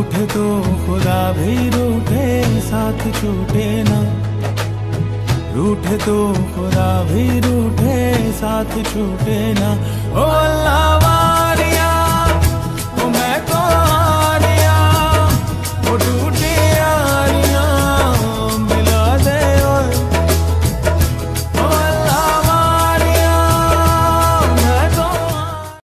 रूठे तो खुदा भी रूठे, साथ छूटे ना। रूठे तो खुदा भी रूठे, साथ छूटे ना। ओ अल्लाह